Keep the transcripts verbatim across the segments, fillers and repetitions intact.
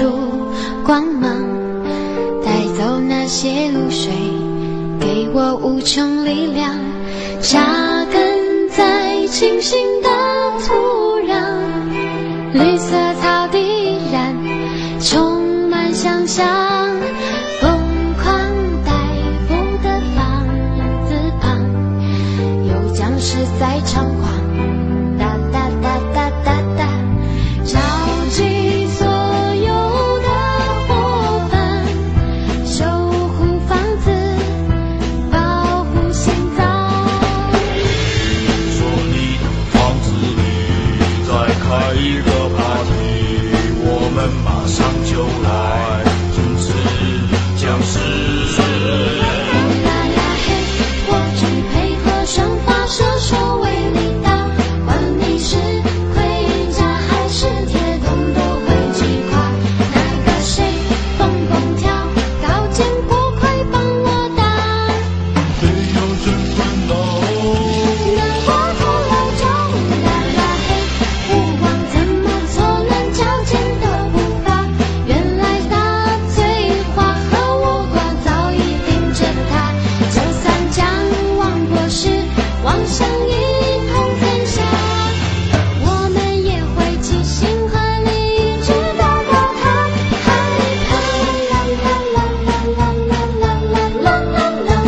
束光芒，带走那些露水，给我无穷力量，扎根在清新的土壤，绿色草地依然充满想象，疯狂逮捕的房子旁，有僵尸在猖狂，哒哒哒哒哒哒，召集所有的伙伴，守护房子，保护心脏。 说你的房子里再开一个 party， 我们马上就来阻止僵尸。 啦啦嘿，我去配合声发射手为你打，管你是盔甲还是铁洞都会击垮。那个谁蹦蹦跳，高肩不会帮我打。 没有人烦恼， 难过头了就啦啦嘿，不管怎么错乱矫健的步伐，原来他最花和我挂早已盯着他。就算将王博士望向一统天下，我们也会齐心合力一直打到他害怕。啦啦啦啦啦啦啦啦啦啦啦，啦啦啦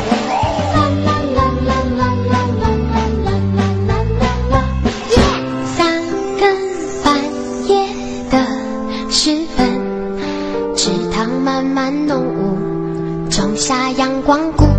啦啦啦啦啦啦啦啦。三更半夜的时分，池塘慢慢浓雾，种下阳光谷。